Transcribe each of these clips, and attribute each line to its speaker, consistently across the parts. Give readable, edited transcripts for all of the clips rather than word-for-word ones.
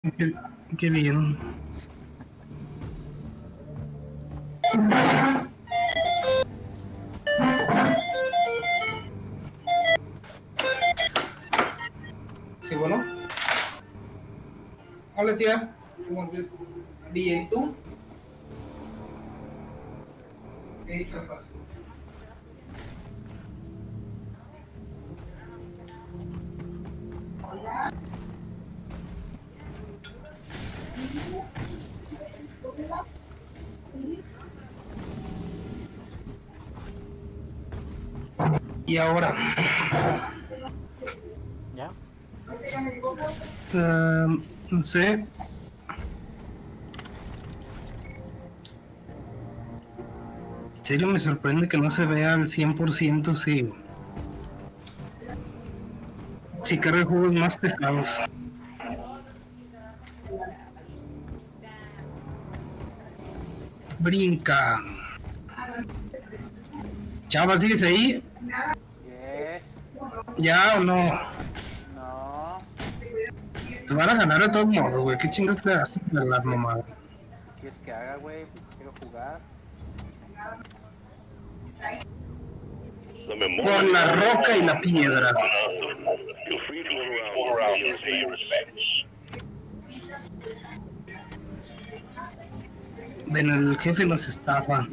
Speaker 1: Qué, qué bien.
Speaker 2: Sí, bueno. Hola, tía. ¿Cómo estás? Bien, ¿tú? Sí, te lo paso.
Speaker 1: Y ahora,
Speaker 3: ¿Ya?
Speaker 1: no sé. En serio me sorprende que no se vea al 100% si carga juegos más pesados. Brinca. Chava, ¿sigues ahí?
Speaker 3: Yes.
Speaker 1: ¿Ya o no?
Speaker 3: No.
Speaker 1: Te van a ganar de todos modos, güey. ¿Qué chingados te haces de la mamada?
Speaker 3: ¿Qué quieres que haga, güey? Quiero jugar.
Speaker 1: Con la roca y la piedra. Ven, el jefe nos estafa.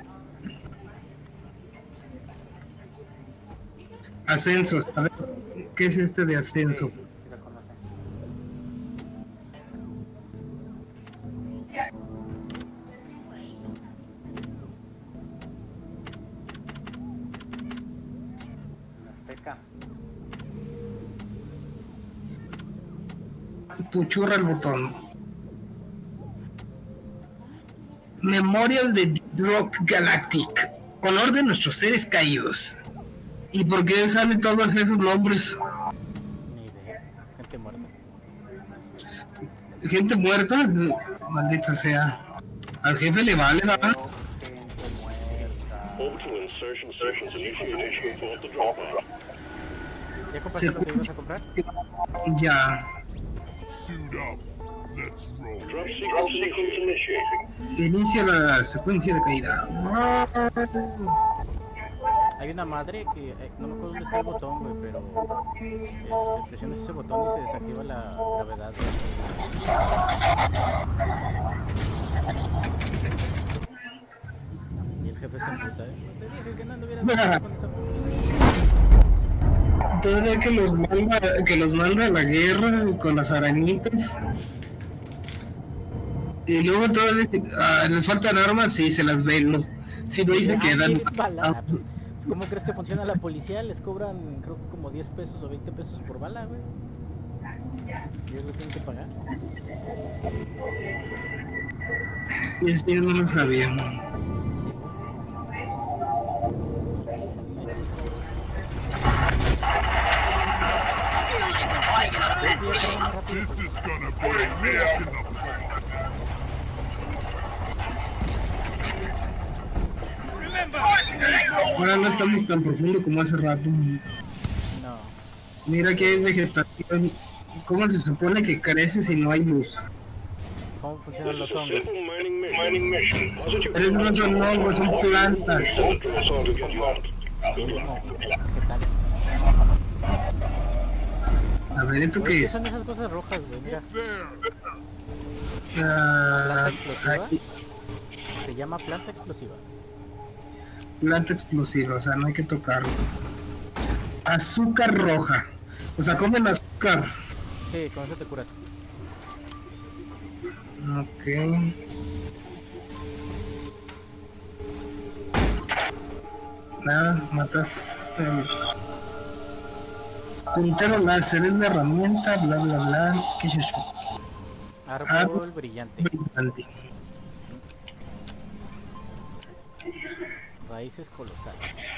Speaker 1: Ascensos. A ver, ¿qué es este de ascenso?
Speaker 3: Sí, sí la conocen. En Azteca.
Speaker 1: Puchurra el botón. Memorial de Deep Rock Galactic. Honor de nuestros seres caídos. ¿Y por qué salen todos esos nombres?
Speaker 3: Ni idea. Gente muerta.
Speaker 1: Gente muerta, maldita sea. Al jefe le vale, ¿verdad?
Speaker 3: Oh, gente muerta. ¿Ya compraste lo que ibas a comprar?
Speaker 1: Ya. Inicia la secuencia de caída.
Speaker 3: Hay una madre que no me acuerdo dónde está el botón, güey, pero presionas ese botón y se desactiva la gravedad. Y el jefe se emputa, ¿eh? No te dije que no anduvieras con esa
Speaker 1: Todavía que los manda a la guerra con las arañitas. Y luego todavía les faltan armas y se las ven, ¿no? Si no dice que dan.
Speaker 3: Pues, ¿cómo crees que funciona la policía? Les cobran, creo que como 10 pesos o 20 pesos por bala, güey. Y ellos lo tienen que pagar.
Speaker 1: Y eso yo no lo sabía. Ahora no estamos tan profundo como hace rato.
Speaker 3: No.
Speaker 1: Mira que hay vegetación. ¿Cómo se supone que crece si no hay luz?
Speaker 3: ¿Cómo funcionan los hongos?
Speaker 1: Pero no son hongos, son plantas. A ver, ¿esto qué
Speaker 3: ¿Qué
Speaker 1: es?
Speaker 3: son esas cosas rojas, güey? Mira.
Speaker 1: Ah,
Speaker 3: ¿Planta explosiva?
Speaker 1: aquí.
Speaker 3: Se llama planta explosiva.
Speaker 1: Planta explosiva, o sea, no hay que tocarlo. Azúcar roja. O sea, comen azúcar.
Speaker 3: Sí, con eso te curas.
Speaker 1: Ok. Nada, matar. Puntero láser es la herramienta, bla bla bla. ¿Qué es eso?
Speaker 3: Árbol brillante.
Speaker 1: Brillante.
Speaker 3: Raíces colosales.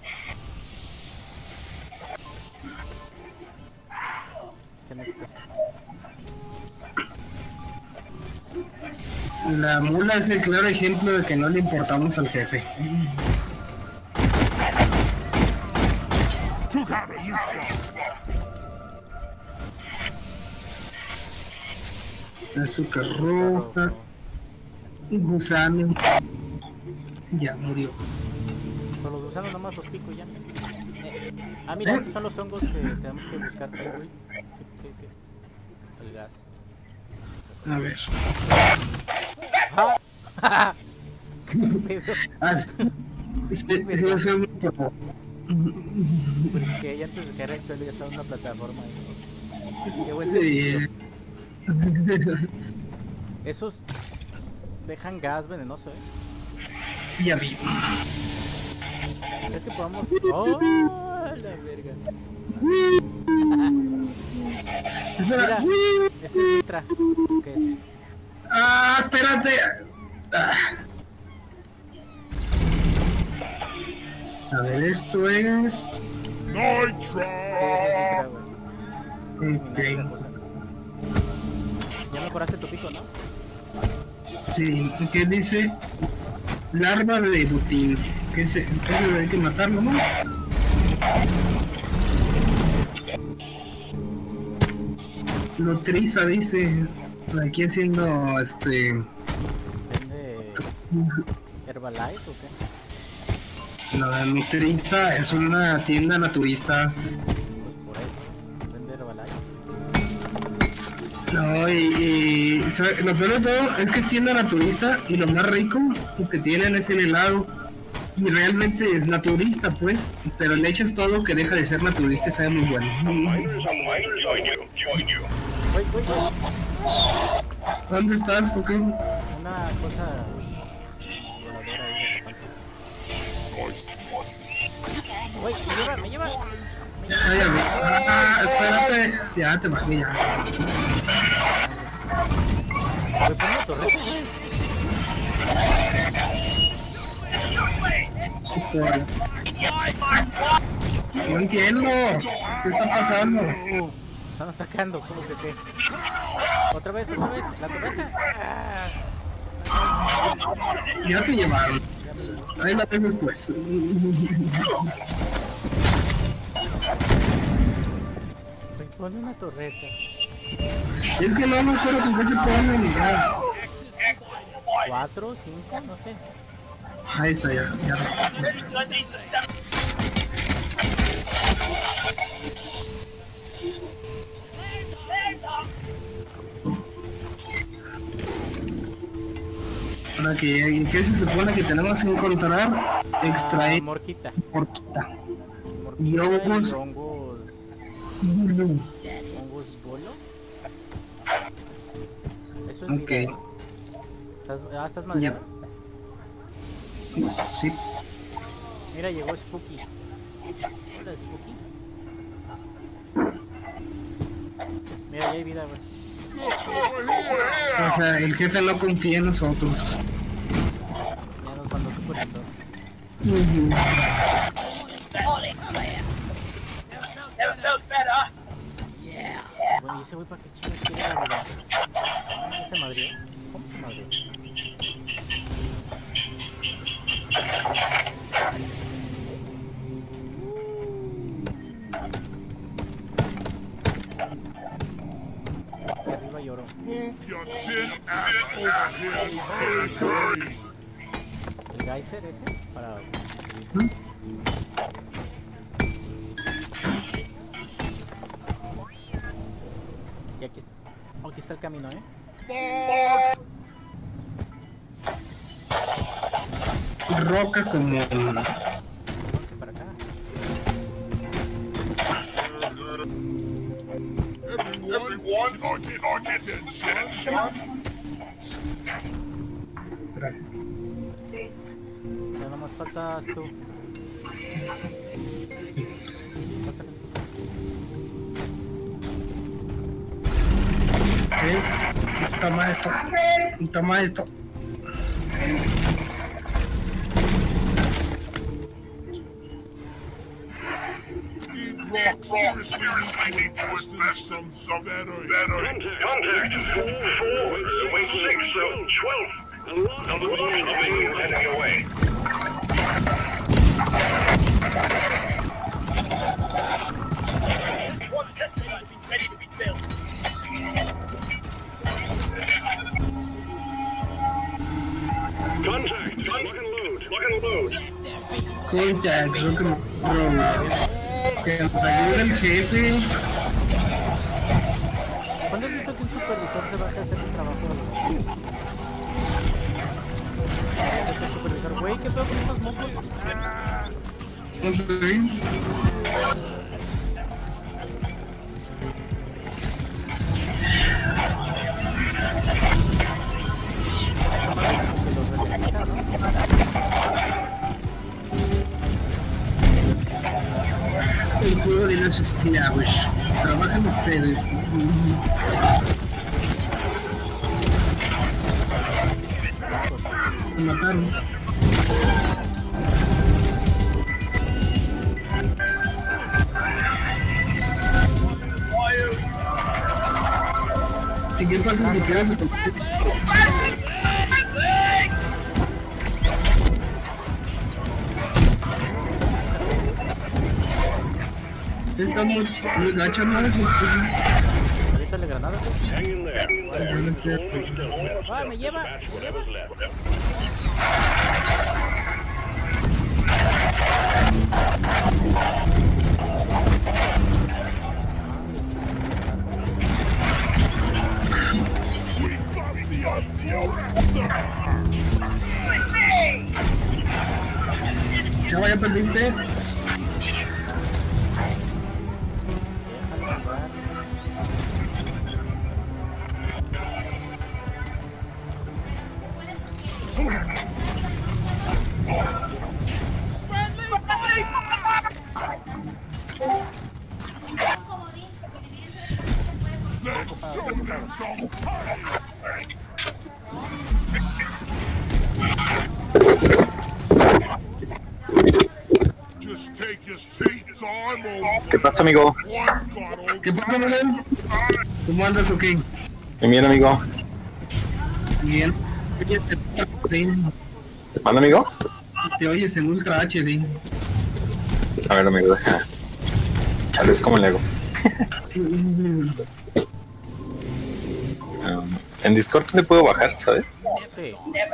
Speaker 3: ¿Qué necesitas?
Speaker 1: La mula es el claro ejemplo de que no le importamos al jefe. azúcar roja, gusano. Ya murió.
Speaker 3: Pero los gusanos nomás los pico y ya. Mira, estos son los hongos que tenemos que buscar. Ahí, güey. ¿Qué? El gas.
Speaker 1: A ver.
Speaker 3: ¡Ah! ¿Qué pedo?
Speaker 1: Yo soy muy pro.
Speaker 3: Porque ya antes de caer al suelo ya estaba en una plataforma. Qué buen
Speaker 1: Sí.
Speaker 3: servicio. Esos dejan gas venenoso,
Speaker 1: Ya vi.
Speaker 3: ¿Es que podamos...? ¡Oh! La verga.
Speaker 1: Espera.
Speaker 3: Mira, este es Nitra. ¿Qué es?
Speaker 1: Ah, espérate. Ah. A ver, esto es.
Speaker 3: Sí, ese es Nitra, güey.
Speaker 1: Ok.
Speaker 3: Esa cosa. Ya mejoraste tu pico, ¿no?
Speaker 1: Sí, ¿qué dice? Larva de butín. ¿Qué es? Entonces hay que matarlo, ¿no? Nutriza, dice. Aquí haciendo
Speaker 3: ¿Vende Herbalife o qué?
Speaker 1: La Nutriza es una tienda naturista.
Speaker 3: Pues por eso. ¿Vende Herbalife?
Speaker 1: No, ¿sabe? Lo peor de todo es que es tienda naturista y lo más rico que tienen es el helado. Y realmente es naturista, pues, pero le echas todo que deja de ser naturista y sabe muy bueno.
Speaker 3: Uy.
Speaker 1: ¿Dónde estás? ¿O qué?
Speaker 3: Una cosa voladora ahí de Uy, me lleva.
Speaker 1: Ah, ya vi. Ah, espérate. Ya te bajé ya.
Speaker 3: Me pone una torreta, güey.
Speaker 1: Pues, no entiendo. ¿Qué está pasando?
Speaker 3: Están atacando, ¿cómo que qué? Otra vez, la torreta.
Speaker 1: Ya te llevaron. Ahí la ves después.
Speaker 3: Me pone una torreta.
Speaker 1: Es que no me acuerdo con qué se pueden mirar.
Speaker 3: 4, 5, no sé.
Speaker 1: Ahí está ya. Para que, ¿qué se supone que tenemos que encontrar? Extraer
Speaker 3: Morquita.
Speaker 1: morquita.
Speaker 3: Y
Speaker 1: hongos.
Speaker 3: hongos bolo. Eso es
Speaker 1: Ok.
Speaker 3: vida, ¿no? ¿Estás madreado?
Speaker 1: Sí.
Speaker 3: Mira, llegó Spooky. Hola, Spooky. Mira, ya hay vida, güey.
Speaker 1: O sea, el jefe no confía en nosotros.
Speaker 3: Ya nos mandó su corazón. Bueno, ¿y ese güey para qué chingas quiere la vida? ¿Ya se madrió? ¿Cómo se madrió? Aquí arriba lloró. ¿El geyser ese? Para... Y aquí está el camino,
Speaker 1: Roca como...
Speaker 3: Váyanse para acá.
Speaker 1: Gracias.
Speaker 3: Ya nomás faltas tú. Pásale.
Speaker 1: Toma esto. Toma esto.
Speaker 4: Seriously need to invest in some battery.
Speaker 5: Contact 4-4-6-12. Another line of being heading away. One sector has been ready to be built. Contact. Lock and load. Lock and load.
Speaker 1: Contact, creo que no. Que nos ayude el jefe.
Speaker 3: ¿Cuándo has visto que un supervisor se baja a hacer el trabajo de los demás? El supervisor, güey, ¿qué pedo con estos mocos?
Speaker 1: No sé. El juego de los esclavos. Trabajan ustedes. Me mataron. ¿Y qué pasa si quedas? Está muy gacha, ¿no?
Speaker 3: Ahorita le granadas.
Speaker 5: Hang in there. Almost done.
Speaker 3: Ah, me lleva.
Speaker 5: Whatever's left.
Speaker 1: Chava, ya perdiste.
Speaker 4: Just take your seat, I'm all
Speaker 6: ¿Qué pasa, amigo?
Speaker 1: ¿Qué pasa, Miguel? ¿Cómo andas o qué?
Speaker 6: Bien, amigo.
Speaker 1: Bien. Oye,
Speaker 6: ¿Te manda, amigo?
Speaker 1: te oyes en Ultra HD.
Speaker 6: A ver, amigo, deja. Chales, ¿cómo le hago? En Discord le puedo bajar, ¿sabes?
Speaker 3: Sí.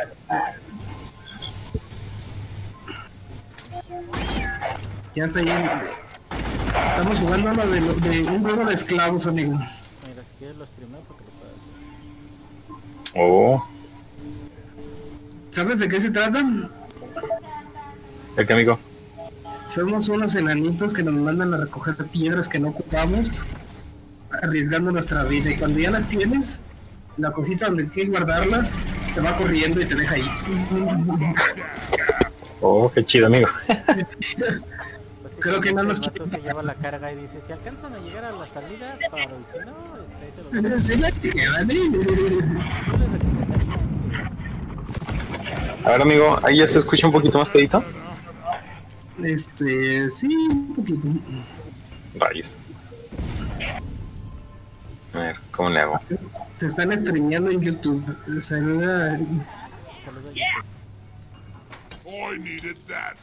Speaker 1: Ya está ya. Estamos jugando a lo de un juego de esclavos, amigo.
Speaker 3: Mira, si quieres lo streameo porque lo puedes.
Speaker 6: Oh,
Speaker 1: ¿Sabes de qué se trata?
Speaker 6: ¿el qué, amigo?
Speaker 1: Somos unos enanitos que nos mandan a recoger piedras que no ocupamos, arriesgando nuestra vida. Y cuando ya las tienes, la cosita donde quieres guardarlas se va corriendo y te deja ahí.
Speaker 6: Oh, qué chido, amigo.
Speaker 3: Pues sí,
Speaker 1: Creo que no
Speaker 3: el
Speaker 1: nos
Speaker 3: vato
Speaker 1: quieren
Speaker 3: se lleva la carga y dice, si alcanzan a llegar a la salida, paro. Y si no, ahí se los dejo.
Speaker 1: Se la quedan,
Speaker 3: Yo les recomendaría
Speaker 6: A ver, amigo, ahí ya se escucha un poquito más clarito.
Speaker 1: Sí, un poquito.
Speaker 6: Rayos. A ver, ¿cómo le hago?
Speaker 1: Te están streameando en YouTube. Saluda.
Speaker 3: saludos a YouTube.
Speaker 4: I needed that.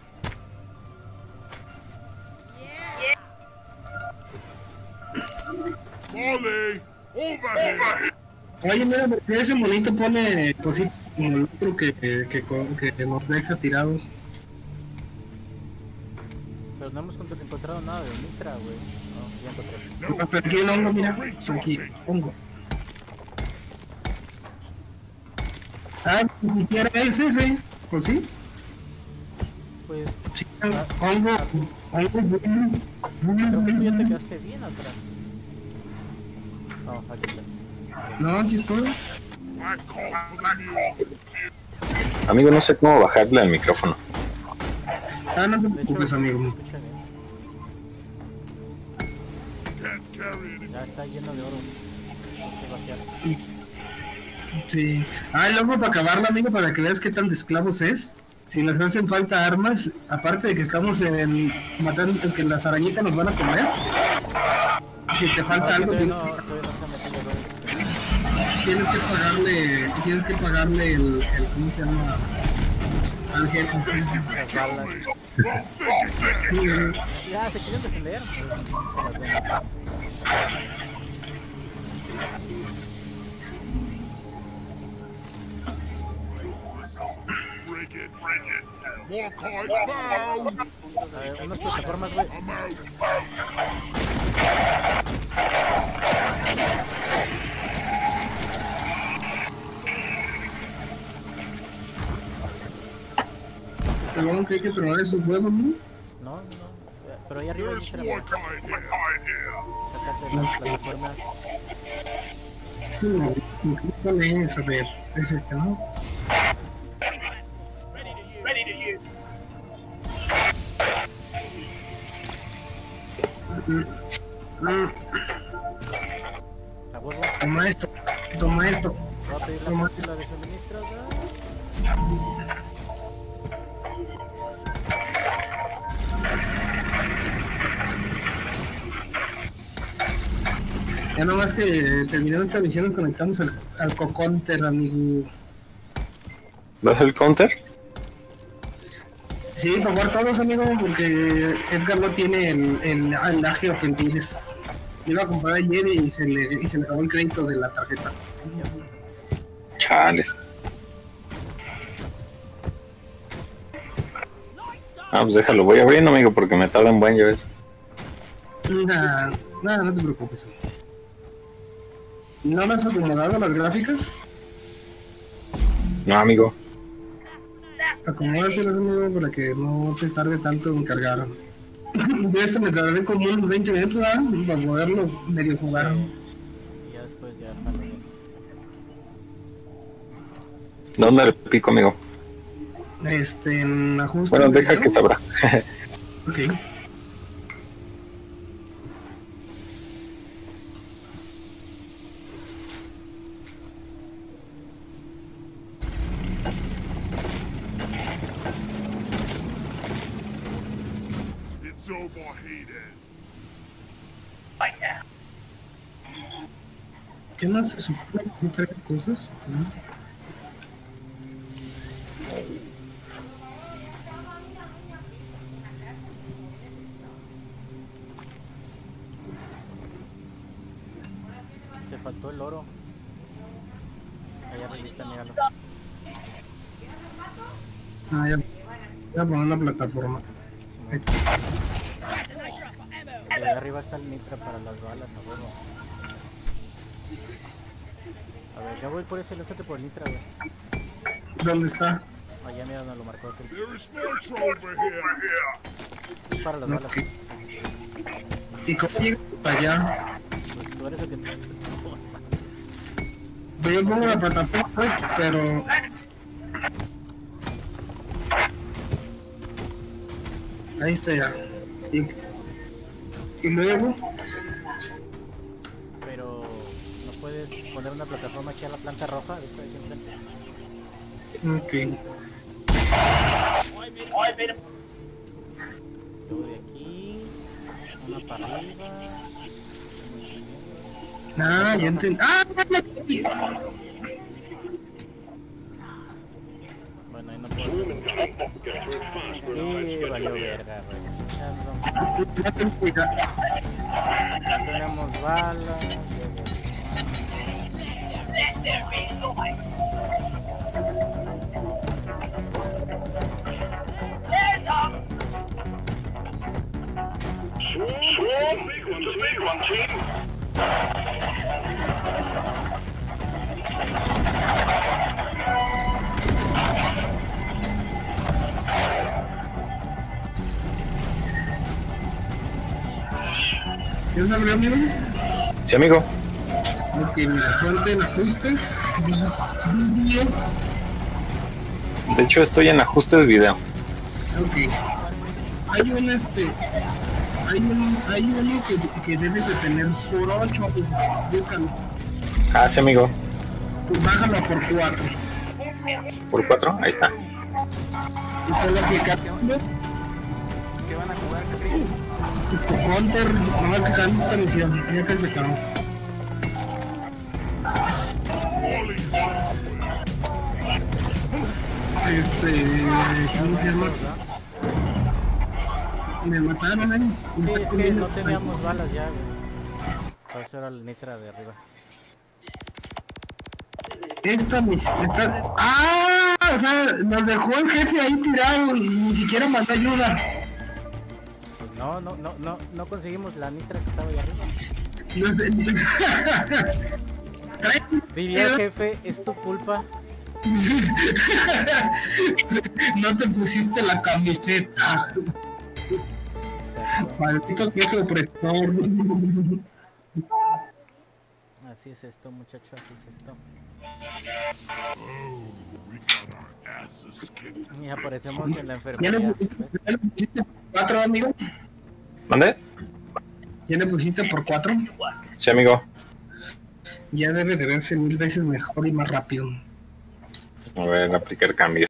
Speaker 4: Molly, over here.
Speaker 1: Oye, mira, porque ese monito pone cositas como el otro que nos deja tirados.
Speaker 3: Pero no hemos encontrado nada de Mitra, güey. No, ya encontré.
Speaker 1: Pero aquí el hongo, mira. Aquí, hongo. Ah, ni siquiera es ese. ¿O sí?
Speaker 3: Pues,
Speaker 1: Sí, hongo.
Speaker 3: creo que tú ya te quedaste bien atrás. No, aquí estás.
Speaker 1: No, aquí estoy.
Speaker 4: I called for the mule.
Speaker 6: Amigo, no sé cómo bajarle al micrófono.
Speaker 1: Ah, no te
Speaker 3: De hecho,
Speaker 1: preocupes, amigo.
Speaker 3: se escucha bien.
Speaker 4: Can't carry it.
Speaker 3: Ya está lleno de oro. Hay que vaciar.
Speaker 1: Sí. Ah, y luego para acabarlo, amigo, para que veas qué tan de esclavos es. Si les hacen falta armas, aparte de que estamos matando, que las arañitas nos van a comer. Si te falta algo,
Speaker 3: Todavía no se ha metido oro.
Speaker 1: tienes que pagarle el ¿cómo se llama? Al jefe.
Speaker 3: Las balas. Ya, se quieren defender. Pues, se las den.
Speaker 4: Lockhart found!
Speaker 3: A ver, unas plataformas, güey.
Speaker 4: I'm out!
Speaker 1: Pero que hay que probar esos huevos, ¿no?
Speaker 3: No. Pero ahí arriba hay
Speaker 4: There's
Speaker 3: otra,
Speaker 4: Lockhart here!
Speaker 3: sácate las plataformas.
Speaker 1: Sí, no. ¿Cuál es? A ver, es este, ¿no?
Speaker 5: Ready to use.
Speaker 3: A huevo.
Speaker 1: Toma esto. Toma esto.
Speaker 3: Voy a pedir la
Speaker 1: Toma
Speaker 3: cápsula de suministros, güey.
Speaker 1: Ya nomás que terminando esta misión nos conectamos al Cocounter, amigo.
Speaker 6: ¿Das el counter?
Speaker 1: Sí, para jugar todos, amigo, porque Edgar no tiene el lag ofendibles. Iba a comprar ayer y se le acabó el crédito de la tarjeta.
Speaker 6: Chales. Ah, pues déjalo, voy abriendo, amigo, porque me tarda un buen, ya ves.
Speaker 1: Nada, no te preocupes. ¿No me has acomodado las gráficas?
Speaker 6: No, amigo.
Speaker 1: Acomódaselas, amigo, para que no te tarde tanto en cargar. Yo esto me tardé como unos 20 minutos, ¿verdad? Para poderlo medio jugar.
Speaker 3: Y ya después ya jalo bien.
Speaker 6: ¿Dónde le pico, amigo?
Speaker 1: En ajustes.
Speaker 6: Bueno, deja
Speaker 1: ¿no?
Speaker 6: que sabrá.
Speaker 1: Ok.
Speaker 4: It's overheated!
Speaker 1: ¿Qué más se supone que trae cosas?
Speaker 3: Te faltó el oro. Allá arriba, míralo.
Speaker 1: Ah, ya. Voy a poner la plataforma. Ahí está.
Speaker 3: Y allá arriba está el nitra para las balas, a huevo. A ver, ya voy por ese, lánzate por el nitra, güey.
Speaker 1: ¿Dónde está?
Speaker 3: Allá mira donde lo marcó aquel.
Speaker 4: There is nitro over here!
Speaker 3: Es para las balas.
Speaker 1: Ok. ¿Y cómo llego para allá?
Speaker 3: Pues tú eres el que te...
Speaker 1: Pues yo pongo la plataforma, pues, pero... Ahí está ya. Y luego...
Speaker 3: Pero no puedes poner una plataforma aquí a la planta roja, esta de aquí enfrente.
Speaker 1: Ok.
Speaker 3: Luego de aquí, una para arriba.
Speaker 1: Ah, ya entendí. ¡Ah!
Speaker 3: Bueno, ahí no puedo. Y valió verga, güey.
Speaker 1: Ya tengo ya.
Speaker 3: Ya tenemos balas.
Speaker 5: It's a big one, team.
Speaker 1: ¿Quieres abrir, amigo?
Speaker 6: Sí, amigo.
Speaker 1: Ok, mira, ponte en ajustes. Video.
Speaker 6: De hecho, estoy en ajustes video.
Speaker 1: Ok. Hay un hay uno que debes de tener por 8, búscalo.
Speaker 6: Ah, sí, amigo.
Speaker 1: Pues bájalo por 4.
Speaker 6: ¿Por 4? Ahí está.
Speaker 1: Y con la aplicación
Speaker 2: ¿Qué van a jugar, Capri?
Speaker 1: Counter, nomás que acabamos esta misión, ya que se acabó. ¿Cómo se llama? Me mataron, ¿eh?
Speaker 3: Sí, es que no teníamos balas ya, güey. Por eso era el nitra de arriba.
Speaker 1: Esta misión, ¡ah! o sea, nos dejó el jefe ahí tirado y ni siquiera mandó ayuda.
Speaker 3: Pues no conseguimos la nitra que estaba ahí arriba. Diría el jefe, es tu culpa.
Speaker 1: No te pusiste la camiseta.
Speaker 3: Exacto.
Speaker 1: Maldito jefe opresor.
Speaker 3: Así es esto, muchacho, así es esto.
Speaker 4: We got our asses kicked.
Speaker 3: Y aparecemos en la
Speaker 1: ¿Ya
Speaker 3: enfermería.
Speaker 1: le
Speaker 3: ¿ves?
Speaker 1: pusiste por 4, amigo?
Speaker 6: ¿Mande?
Speaker 1: ¿Ya le pusiste por 4?
Speaker 6: Sí, amigo.
Speaker 1: Ya debe de verse 1000 veces mejor y más rápido.
Speaker 6: A ver, aplicar cambios.